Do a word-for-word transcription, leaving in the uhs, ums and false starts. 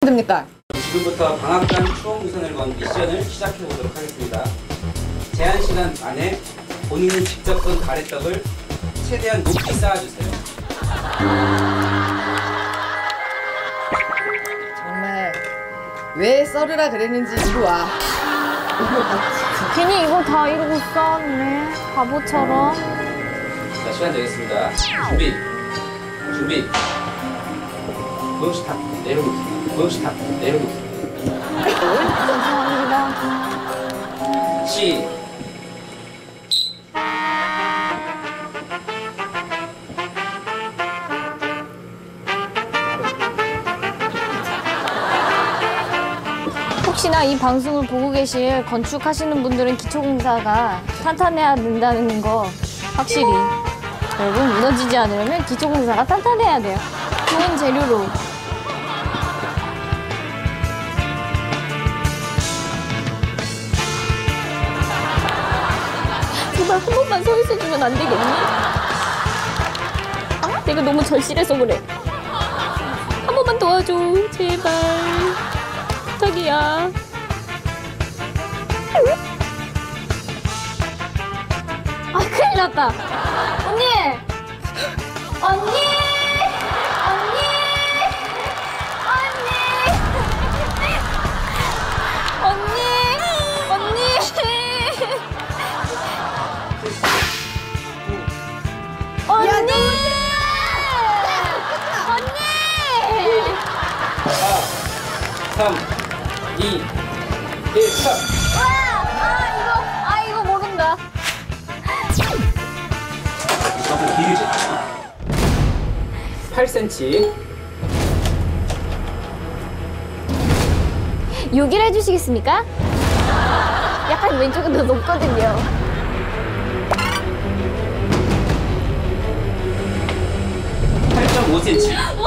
됩니까? 지금부터 방앗간 추억유산을 건 미션을 시작해 보도록 하겠습니다. 제한 시간 안에 본인이 직접 건 가래떡을 최대한 높이 쌓아주세요. 정말 왜 썰으라 그랬는지 이리 와. 괜히 이걸 다 이러고 쌓았네. 바보처럼. 자, 시간 되겠습니다. 준비. 준비. 고영씨 탑 내려놓습니다. 고영씨 탑 내려놓습니다. 감사합니다. 시. 혹시나 이 방송을 보고 계실 건축하시는 분들은 기초공사가 탄탄해야 된다는 거 확실히. 여러분, 무너지지 않으려면 기초공사가 탄탄해야 돼요. 좋은 재료로. 제발 한 번만 서 있어주면 안 되겠니? 내가 너무 절실해서 그래. 한 번만 도와줘, 제발. 부탁이야. 아, 큰일 났다. 언니! 언니! 언니! 언니! 언니! 언니! 언니! 언니! 삼, 이, 일, 사. 와! 아, 이거, 아, 이거 모른다. 너무 길지? 팔 센티미터. 여기를 해주시겠습니까? 약간 왼쪽은 더 높거든요. 팔 점 오 센티미터.